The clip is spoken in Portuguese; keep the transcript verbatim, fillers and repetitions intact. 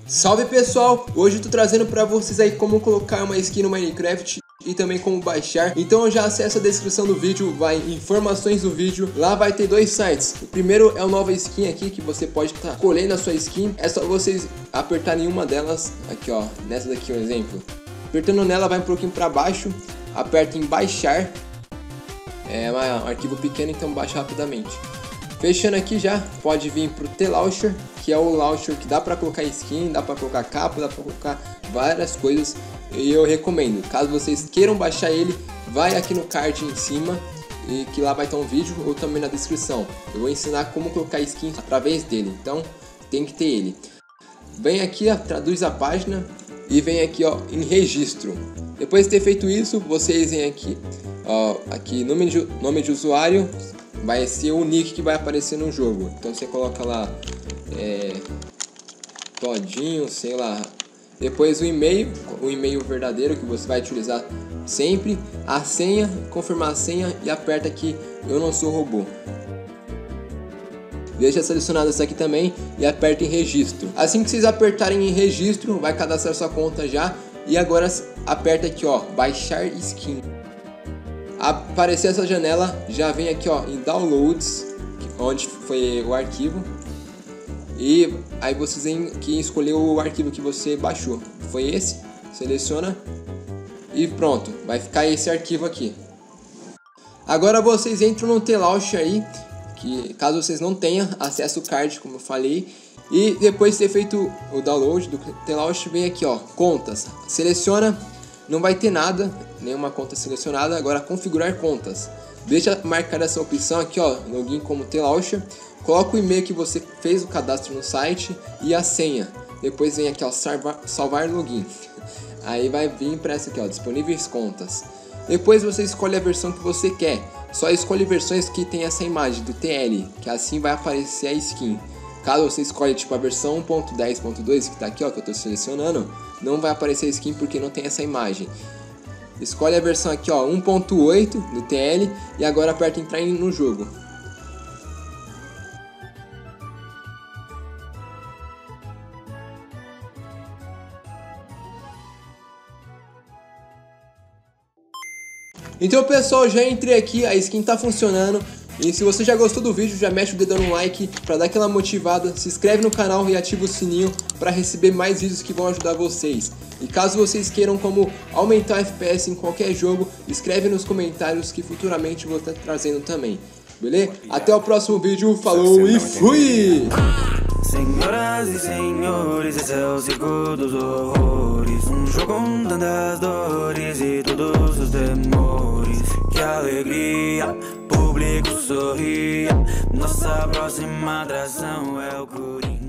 Salve pessoal, hoje eu tô trazendo pra vocês aí como colocar uma skin no Minecraft e também como baixar. Então já acessa a descrição do vídeo, vai em informações do vídeo, lá vai ter dois sites. O primeiro é o Nova Skin aqui, que você pode estar tá colhendo a sua skin. É só vocês apertarem uma delas, aqui ó, nessa daqui um exemplo. Apertando nela vai um pouquinho pra baixo, aperta em baixar. É um arquivo pequeno, então baixa rapidamente. Fechando aqui já, pode vir pro T-Launcher, que é o launcher que dá pra colocar skin, dá pra colocar capa, dá pra colocar várias coisas. E eu recomendo, caso vocês queiram baixar ele, vai aqui no card em cima, e que lá vai ter um vídeo ou também na descrição. Eu vou ensinar como colocar skin através dele, então tem que ter ele. Vem aqui, ó, traduz a página e vem aqui ó, em registro. Depois de ter feito isso, vocês vêm aqui, ó, aqui nome de, nome de usuário. Vai ser o nick que vai aparecer no jogo. Então você coloca lá é, Todinho, sei lá. Depois o e-mail, o e-mail verdadeiro que você vai utilizar sempre. A senha, confirmar a senha e aperta aqui eu não sou robô. Deixa selecionado isso aqui também e aperta em registro. Assim que vocês apertarem em registro, vai cadastrar sua conta já. E agora aperta aqui ó, baixar skin. Aparecer essa janela, já vem aqui ó, em downloads, onde foi o arquivo. E aí vocês têm que escolher o arquivo que você baixou. Foi esse, seleciona e pronto, vai ficar esse arquivo aqui. Agora vocês entram no T-Launcher aí, que caso vocês não tenham, acessa o card como eu falei. E depois de ter feito o download do T-Launcher, vem aqui ó, contas, seleciona. Não vai ter nada, nenhuma conta selecionada. Agora configurar contas. Deixa marcar essa opção aqui ó, login como T-Launcher. Coloca o e-mail que você fez o cadastro no site e a senha. Depois vem aqui ó, salvar, salvar login. Aí vai vir para essa aqui ó, disponíveis contas. Depois você escolhe a versão que você quer. Só escolhe versões que tem essa imagem do T L, que assim vai aparecer a skin. Caso você escolha tipo a versão um ponto dez ponto dois que tá aqui ó, que eu tô selecionando, não vai aparecer a skin porque não tem essa imagem. Escolhe a versão aqui ó, um ponto oito do T L e agora aperta entrar no jogo. Então pessoal, já entrei aqui, a skin tá funcionando. E se você já gostou do vídeo, já mexe o dedão no like para dar aquela motivada, se inscreve no canal e ativa o sininho para receber mais vídeos que vão ajudar vocês. E caso vocês queiram como aumentar o F P S em qualquer jogo, escreve nos comentários que futuramente vou estar trazendo também. Beleza? Até o próximo vídeo, falou e fui! Senhoras e senhores, esse é o circo dos horrores. Um jogo com tantas dores e todos os temores. Que alegria, público sorria. Nossa próxima atração é o Coringa.